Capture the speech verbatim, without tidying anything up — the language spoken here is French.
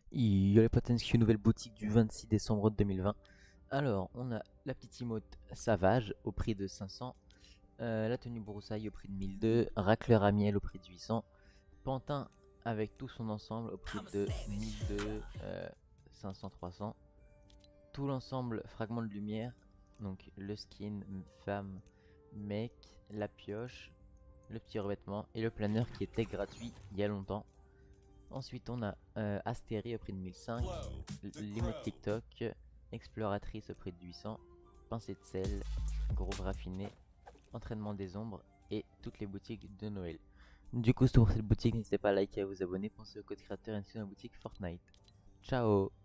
Yo les potes, une nouvelle boutique du vingt-six décembre deux mille vingt. Alors, on a la petite emote Savage au prix de cinq cents, euh, la tenue broussaille au prix de mille deux, racleur à miel au prix de huit cents, pantin avec tout son ensemble au prix de mille deux, euh, cinq cents, trois cents, tout l'ensemble fragment de lumière, donc le skin, femme, mec, la pioche, le petit revêtement et le planeur qui était gratuit il y a longtemps. Ensuite, on a euh, Astérie au prix de mille cinq, l'emote TikTok, Exploratrice au prix de huit cents, Pincée de sel, Groove raffiné, Entraînement des ombres et toutes les boutiques de Noël. Du coup, c'est pour cette boutique, n'hésitez pas à liker et à vous abonner. Pensez au code créateur ainsi dans la boutique Fortnite. Ciao!